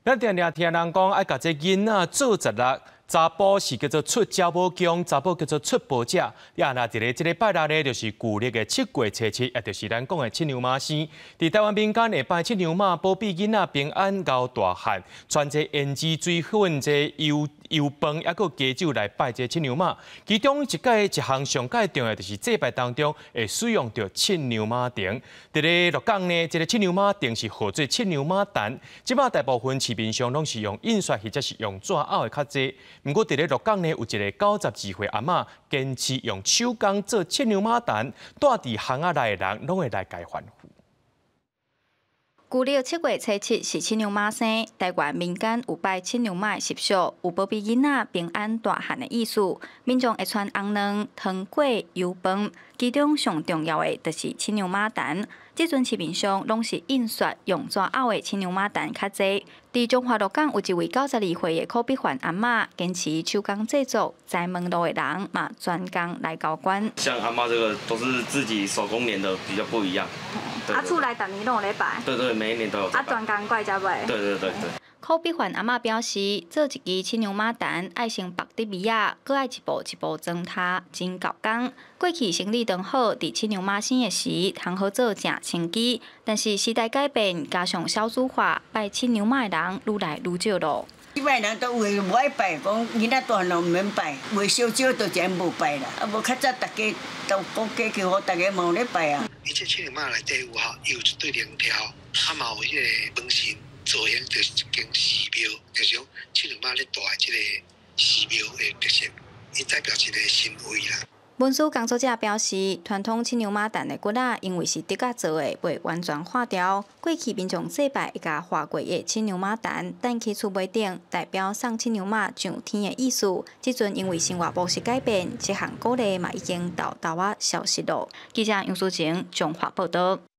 咱常常听人讲，爱甲这囡仔做十六，查甫是叫做出招无强，查某叫做出宝者。呀，那这个拜六呢，就是旧历的7月初7，也就是咱讲的七娘妈生。伫台湾民间会拜七娘妈，保庇囡仔平安熬大汉，传这胭脂水粉、这油饭，还佫鸡酒来拜这七娘妈。其中一项上界重要，就是祭拜当中会使用到七娘妈亭。伫咧鹿港呢，这个七娘妈亭是号做七娘妈坛。即马大部分市面上拢是用印刷或者是用纸拗的较济。不过伫咧鹿港呢，有一个92岁阿嬷坚持用手工做七娘妈坛，带伫巷仔内的人拢会来家欢呼。 旧历7月初7是七娘妈生，台湾民间有拜七娘妈的习俗，有保庇囡仔平安大汉的意思。民众会穿红卵、糖果、油饭，其中上重要的就是七娘妈坛。即阵市面上拢是印刷用纸拗的七娘妈坛较济。伫中华鹿港有一位92岁的口鼻患阿嬷，坚持手工制作，在门路的人嘛专工来交关。 像阿嬷这个都是自己手工粘的，比较不一样。 厝内逐年拢有咧拜。 对，每一年都有。 专工过来才卖。 对。 口鼻患阿嬷表示，做一支七娘妈坛爱先白底米啊，搁爱一步一步装它，真够工。过去生理当好，伫七娘妈生的时，通好做正清机。但是时代改变，加上少子化，拜七娘妈的人愈来愈少咯。 即摆人都有无爱拜，讲囡仔大汉毋免拜，话少少都真无拜啦。啊，无较早大家都顾家去好，大家嘛有咧拜啊。 伊这七娘妈内底有吼，伊有一对灵条，啊嘛有迄个门神。造型就是一间寺庙，就是讲七娘妈咧大的这个寺庙的特色，伊代表一个神威啦。 文书工作者表示，传统七娘妈坛的骨仔，因为是竹仔做的，未完全化掉。过去民众祭拜一家化过的七娘妈坛，但起厝袂顶，代表送七娘妈上天的意思。即阵因为生活模式改变，这项鼓励嘛已经豆豆消失了。记者杨淑晴综合报道。